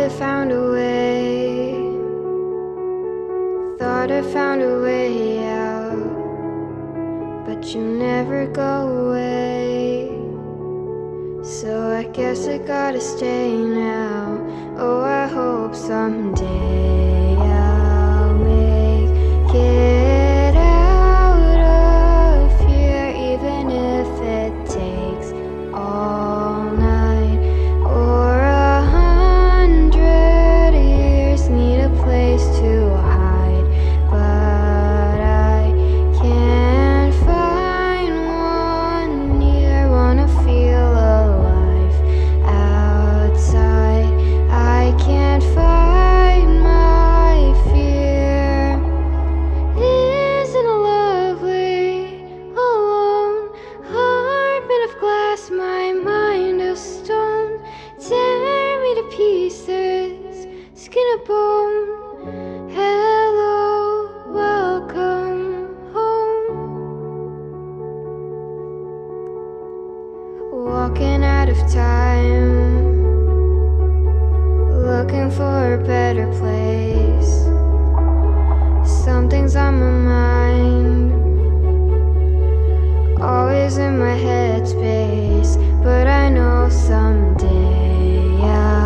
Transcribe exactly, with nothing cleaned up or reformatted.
I found a way, thought I found a way out, but you never go away. So I guess I gotta stay now. Oh, I hope someday I'll make it out of here, even if it takes all night or a hundred years. Need a place to hide, but I can't find one near. Wanna feel alive outside. I can't fight my fear. Isn't it lovely? Alone, heart made of glass, my mind of stone. Tear me to pieces, skin and bone. Hello, welcome home. Walking out of time, looking for a better place. Something's on my mind, always in my headspace, but I know someday I'll